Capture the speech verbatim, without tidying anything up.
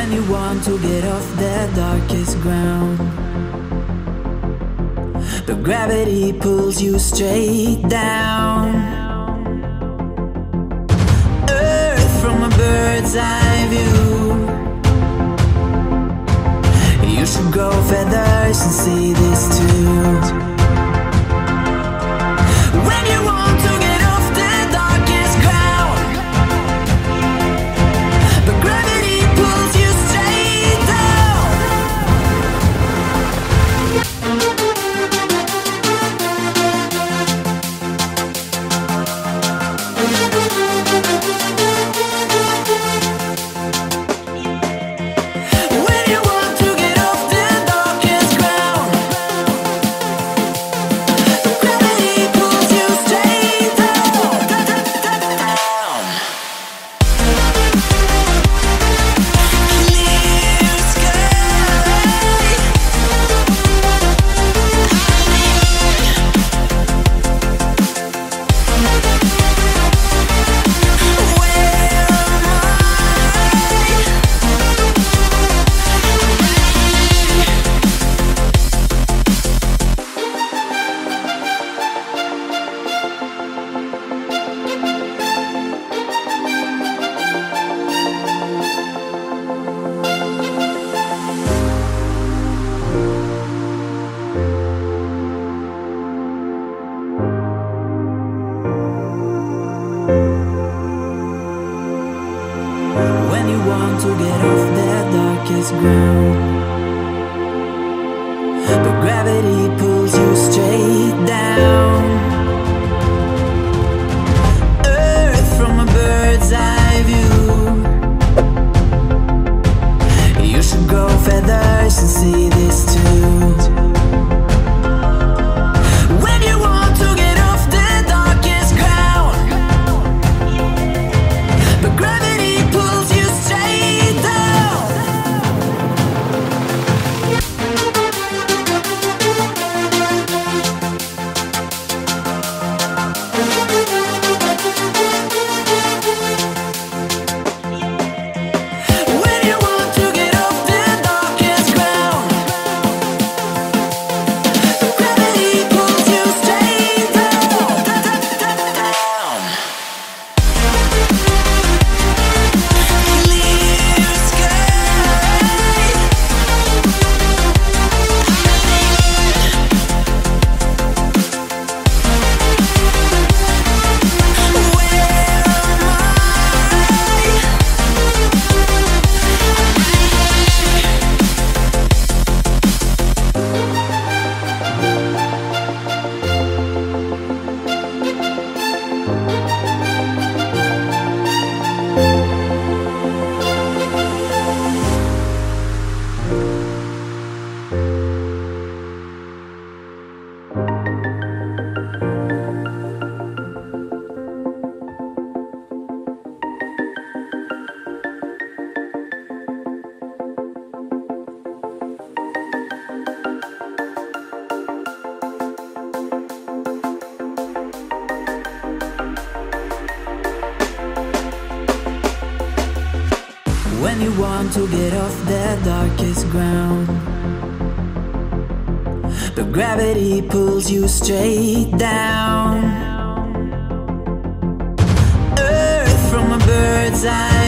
When you want to get off the darkest ground, but gravity pulls you straight down. Earth from a bird's eye view. You should grow feathers and see this too. When you want to get off the darkest ground, but gravity pulls you straight down. When you want to get off the darkest ground, but gravity pulls you straight down, down. Clear sky. When you want to get off the darkest ground, but gravity pulls you straight down. Earth from a bird's eye view. You should grow feathers and see this too. When you want to get off the darkest ground, but gravity pulls you straight down. When you want to get off the darkest ground, but gravity pulls you straight down, down. Clear sky. When you want to get off the darkest ground, but gravity pulls you straight down. Earth from a bird's eye